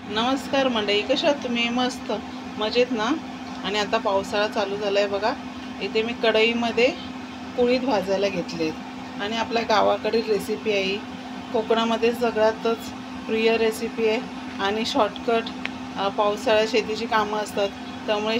नमस्कार मंडळी, कशा आहात तुम्ही? मस्त मजेत ना? आणि आता पावसाळा चालू झाला आहे बघा. इथे मी कढईमध्ये कुळीथ भाजायला घेतले आणि आपल्या गावाकडील रेसिपी आहे. कोकणामध्ये सगळ्यातच प्रिय रेसिपी आहे आणि शॉर्टकट. पावसाळ्यात शेतीची कामं असतात, त्यामुळे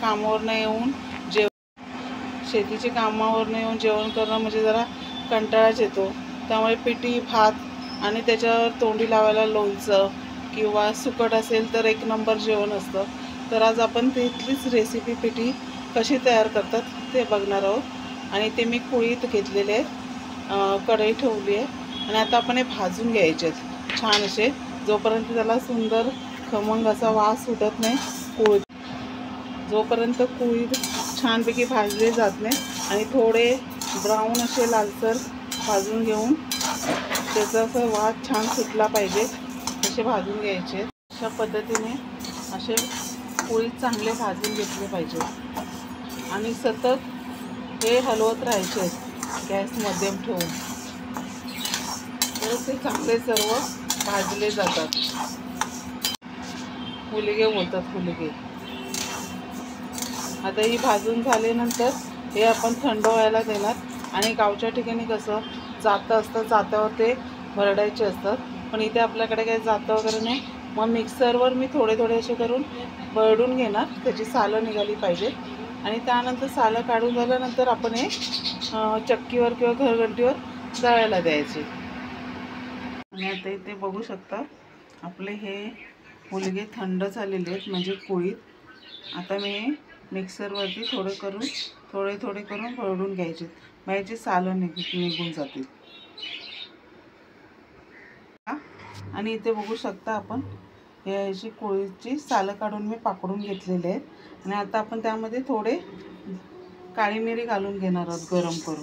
शेतीच्या कामावरनं येऊन जेवण करणं म्हणजे जरा कंटाळाच येतो. त्यामुळे पिठी भात आणि त्याच्यावर तोंडी लावायला लोणचं किंवा सुकट असेल तर एक नंबर जेवण असतं. तर आज आपण तिथलीच रेसिपी पिठी कशी तयार करतात ते बघणार आहोत. आणि ते मी कुळीथ घेतलेले आहेत, कढई ठेवली आहे आणि आता आपण हे भाजून घ्यायचे आहेत छान असे, जोपर्यंत त्याला सुंदर खमंग असा वास सुटत नाही. जोपर्यंत कुळीथ छानपैकी भाजले जात नाही आणि थोडे ब्राऊन असे लालसर भाजून घेऊन त्याचा असा वास छान सुटला पाहिजे असे भाजून घ्यायचे. अशा पद्धतीने असे कुळीथ चांगले भाजून घेतले पाहिजे आणि सतत हे हलवत राहायचे गॅस मध्यम ठेवून, तर ते चांगले सर्व भाजले जातात. हुलगे बोलतात, हुलगे. आता ही भाजून झाल्यानंतर हे आपण थंड व्हायला देणार. आणि गावच्या ठिकाणी कसं जातं असतं, जात्यावर ते भरडायचे असतात, पण इथे आपल्याकडे काही जातं वगैरे नाही. मग मिक्सरवर मी थोडे थोडे असे करून भरडून घेणार, त्याची सालं निघाली पाहिजे. आणि त्यानंतर सालं काढून झाल्यानंतर आपण हे चक्कीवर किंवा घरघंटीवर दळायला द्यायचे. आणि आता इथे बघू शकता आपले हे हुलगे थंड झालेले आहेत, म्हणजे कुळीथ. आता मी मिक्सरवरती थोडे थोडे करून भरडून घ्यायचे, म्हणजे सालं निघून जातील. आणि इथे बघू शकता आपण हे अशी कुळीथची सालं काढून मी पाकडून घेतलेले आहेत. आणि आता आपण त्यामध्ये थोडे काळी मिरी घालून घेणार आहोत गरम करून.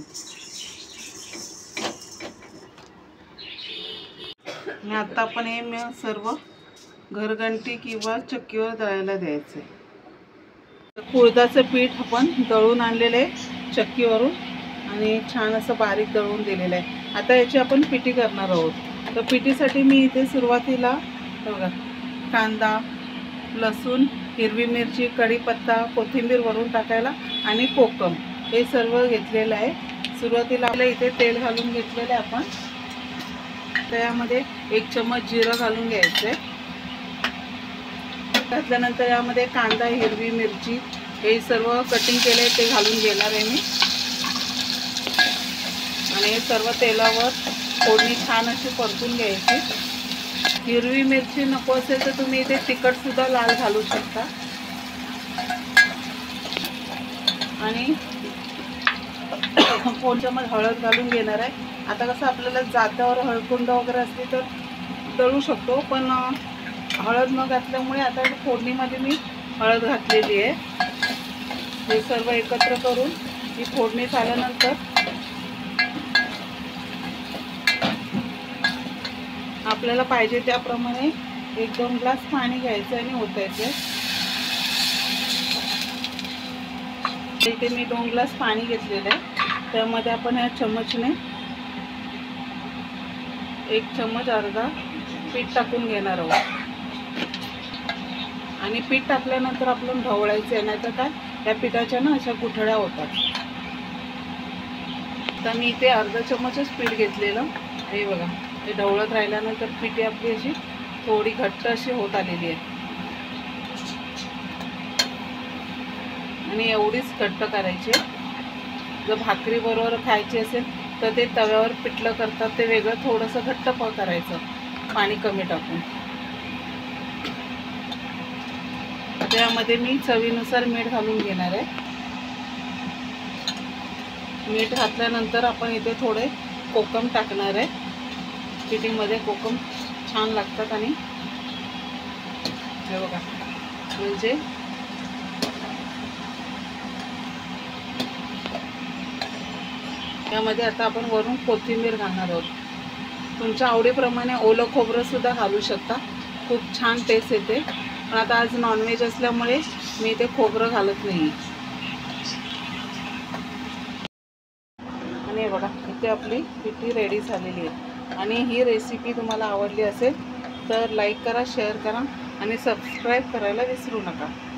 आणि आता आपण हे सर्व घरघंटी किंवा चक्कीवर दळायला द्यायचं आहे. कुळथाचं पीठ आपण दळून आणलेलं आहे चक्कीवरून आणि छान असं बारीक दळून दिलेलं आहे. आता याची आपण पिठी करणार आहोत. तर पिठीसाठी मी इथे सुरुवातीला बघा कांदा, लसूण, हिरवी मिरची, कढीपत्ता, कोथिंबीर वरून टाकायला आणि कोकम हे सर्व घेतलेलं आहे. सुरुवातीला आपल्या इथे तेल घालून घेतलेलं आहे आपण. त्यामध्ये 1 चम्मच जिरं घालून घ्यायचं आहे. घातल्यानंतर यामध्ये कांदा, हिरवी मिरची हे सर्व कटिंग केले आहे ते घालून घेणार आहे मी. आणि हे सर्व तेलावर फोडणी छान अशी परतून घ्यायची. हिरवी मिरची नको असेल तर तुम्ही इथे तिखटसुद्धा लाल घालू शकता. आणि 1 चम्मच हळद घालून घेणार आहे. आता कसं आपल्याला जात्यावर हळकुंड वगैरे असली तर दळू शकतो, पण हळद न घातल्यामुळे आता फोडणीमध्ये मी हळद घातलेली आहे. हे सर्व एकत्र करून ही फोडणी झाल्यानंतर आपल्याला पाहिजे त्याप्रमाणे 1-2 ग्लास पाणी घ्यायचं आणि ओतायचं. इथे मी 2 ग्लास पाणी घेतलेलं आहे. त्यामध्ये आपण ह्या चम्मचने 1 चम्मच अर्धा पीठ टाकून घेणार आहोत. आणि पीठ टाकल्यानंतर आपलं ढवळायचं आहे, नाही तर काय त्या पिठाच्या ना अशा गुठळ्या होतात. तर मी इथे अर्धा चम्मचच पीठ घेतलेलं हे बघा. हे ढवळत राहिल्यानंतर पिठी आपली अशी थोडी घट्ट अशी होत आलेली आहे. आणि एवढीच घट्ट करायची. जर भाकरी बरोबर खायची असेल तर ते तव्यावर पिठलं करतात ते वेगळं थोडंसं घट्ट करायचं, पाणी कमी टाकून. त्यामध्ये मी चवीनुसार मीठ घालून घेणार आहे. मीठ घातल्यानंतर आपण इथे थोडे कोकम टाकणार आहे. पिठीमध्ये कोकम छान लागतात. आणि हे बघा म्हणजे त्यामध्ये आता आपण वरून कोथिंबीर घालणार आहोत. तुमच्या आवडीप्रमाणे ओलं खोबरंसुद्धा घालू शकता, खूप छान टेस्ट येते. पण आता आज नॉनव्हेज असल्यामुळे मी इथे खोबरं घालत नाही. आणि बघा इथे आपली पिठी रेडी झालेली आहे. आणि ही रेसिपी तुम्हाला आवडली असेल तर लाईक करा, शेअर करा आणि सबस्क्राईब करायला विसरू नका.